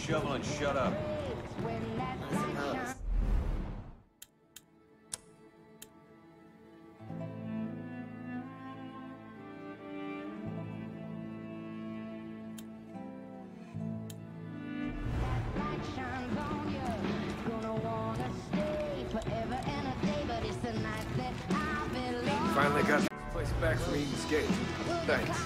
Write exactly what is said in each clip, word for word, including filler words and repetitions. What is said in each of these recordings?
shovel and shut up. I suppose. Finally got this place back from Eden's Gate. Thanks.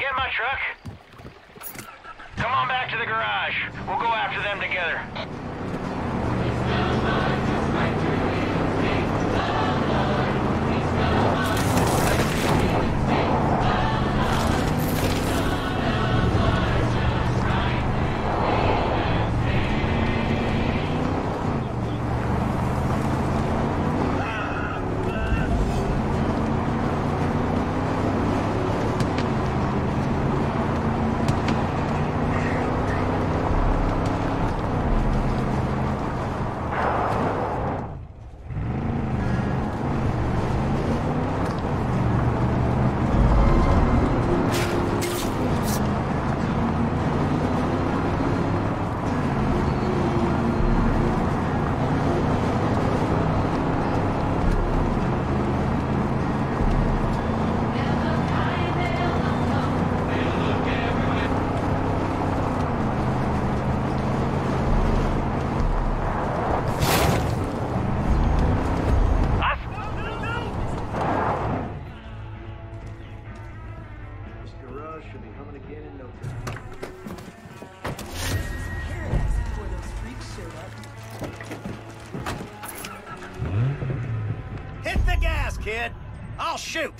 get my truck? Come on back to the garage. We'll go after them together. Should be coming again in no time. Before those freaks showed up. Hit the gas, kid! I'll shoot!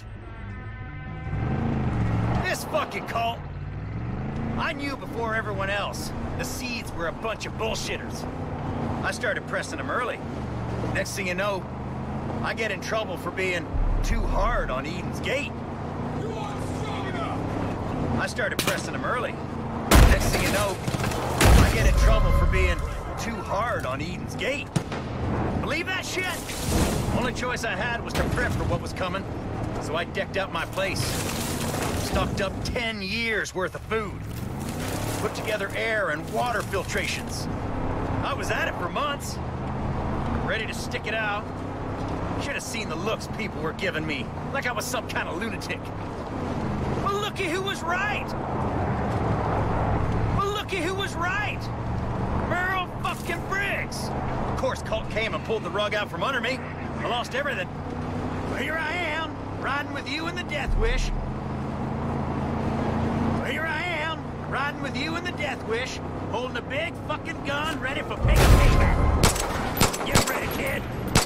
This fucking cult! I knew before everyone else, the Seeds were a bunch of bullshitters. I started pressing them early. Next thing you know, I get in trouble for being too hard on Eden's Gate. I started pressing them early. Next thing you know, I get in trouble for being too hard on Eden's Gate. Believe that shit? Only choice I had was to prep for what was coming, so I decked out my place. Stocked up ten years worth of food. Put together air and water filtrations. I was at it for months. Ready to stick it out. Should have seen the looks people were giving me, like I was some kind of lunatic. Well, looky who was right! Well, looky who was right! Merle fucking Briggs! Of course, Colt came and pulled the rug out from under me. I lost everything. But here I am, riding with you in the Death Wish. So here I am, riding with you in the Death Wish, holding a big fucking gun, ready for big payback. Get ready, kid!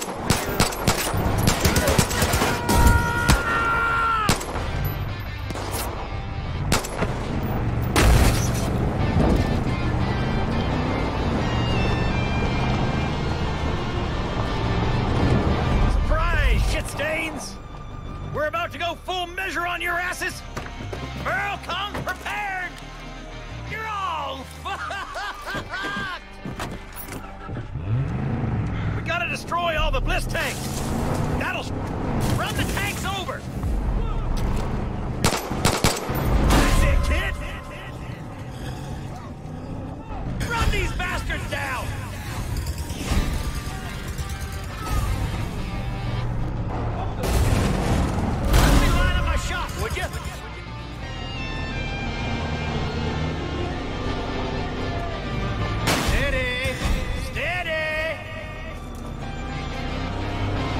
We're about to go full measure on your asses! Merle, come prepared! You're all fucked! We gotta destroy all the bliss tanks! That'll run the tanks over! That's it, kid! Run these bastards down! Would you? Steady! Steady!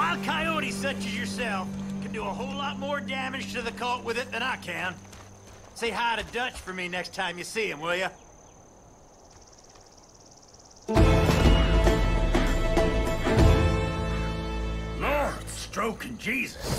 wild coyote such as yourself can do a whole lot more damage to the cult with it than I can. Say hi to Dutch for me next time you see him, will ya? Lord, stroking Jesus.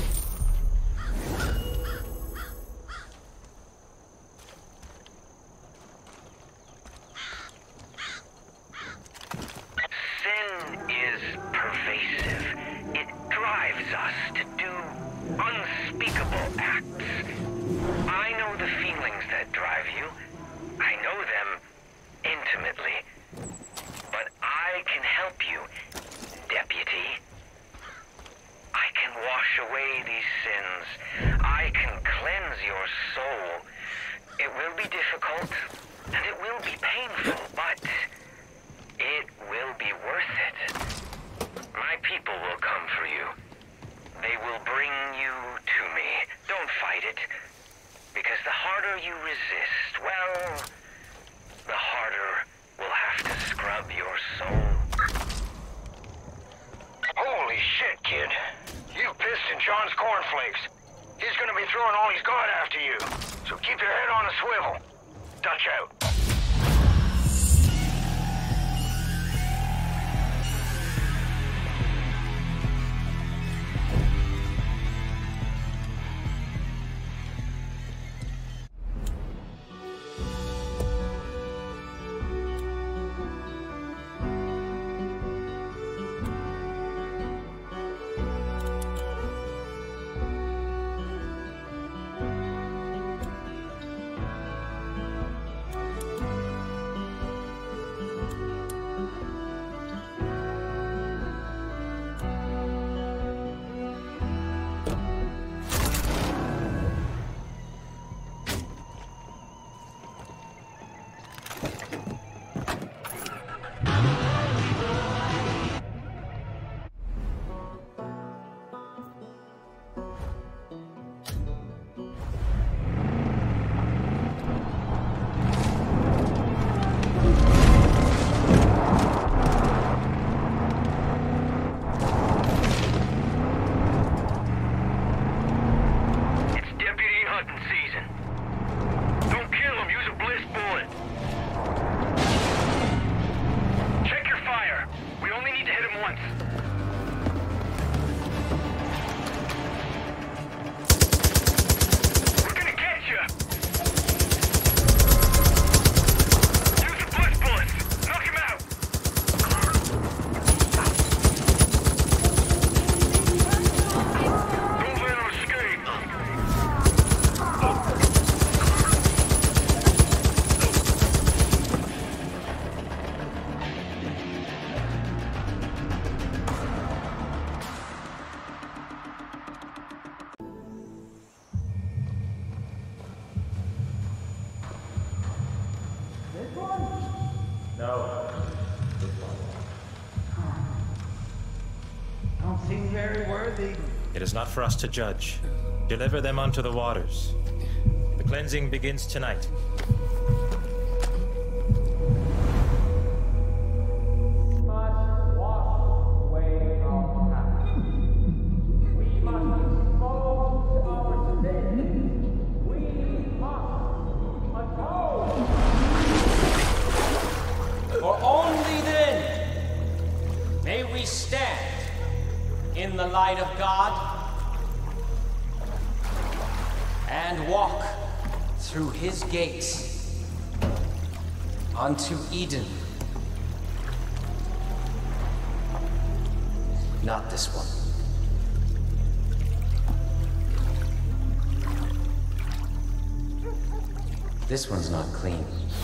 Sin is pervasive. It drives us to do unspeakable acts. I know the feelings that drive you. I know them intimately. But I can help you, Deputy. I can wash away these sins. I can cleanse your soul. It will be difficult, and it will be painful, but it will be worth it. My people will come for you. They will bring you to me. Don't fight it. Because the harder you resist, well, the harder we'll have to scrub your soul. Holy shit, kid. You pissed in John's cornflakes. He's gonna be throwing all he's got after you. So keep your head on a swivel. Dutch out. No. Don't seem very worthy. It is not for us to judge. Deliver them unto the waters. The cleansing begins tonight. For only then may we stand in the light of God and walk through his gates unto Eden. Not this one. This one's not clean.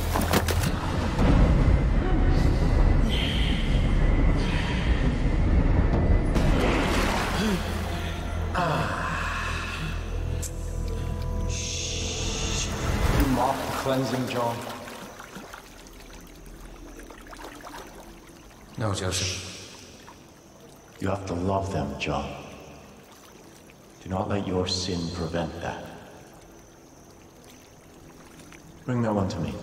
Cleansing, John? No, Joseph. You have to love them, John. Do not let your sin prevent that. Bring that one to me.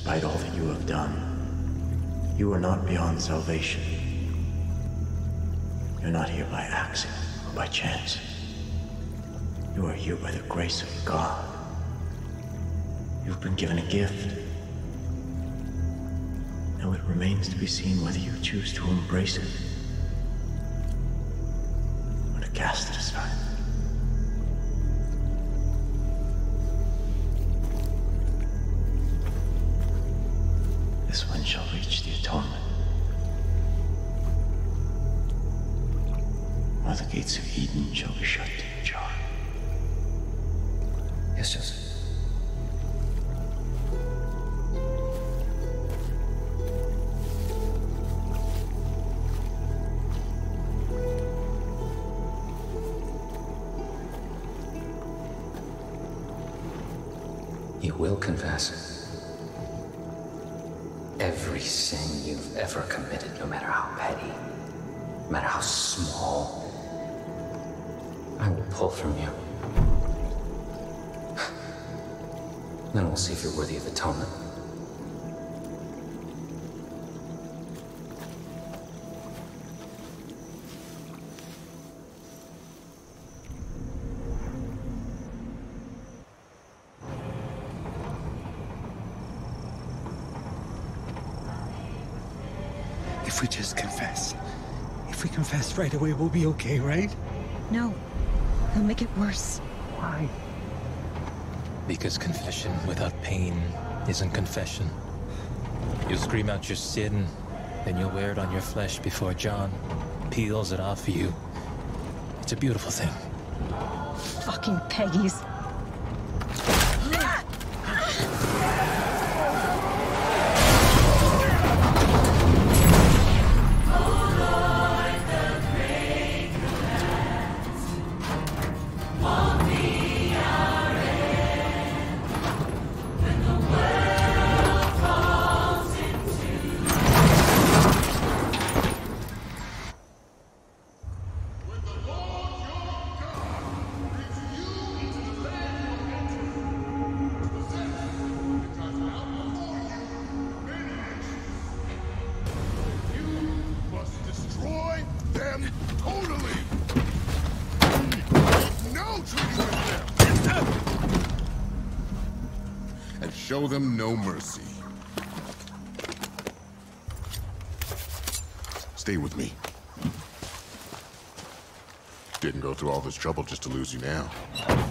despite all that you have done, you are not beyond salvation. You're not here by accident or by chance. You are here by the grace of God. You've been given a gift. Now it remains to be seen whether you choose to embrace it or to cast it aside. This one shall reach the atonement. Or the gates of Eden shall be shut to you, John. Yes, Joseph. You will confess every sin you've ever committed, no matter how petty, no matter how small. I will pull from you. Then we'll see if you're worthy of atonement. If we just confess. If we confess right away, we'll be okay, right? No. They'll make it worse. Why? Because confession without pain isn't confession. You'll scream out your sin, then you'll wear it on your flesh before John peels it off you. It's a beautiful thing. Fucking Peggies. Show them no mercy. Stay with me. Didn't go through all this trouble just to lose you now.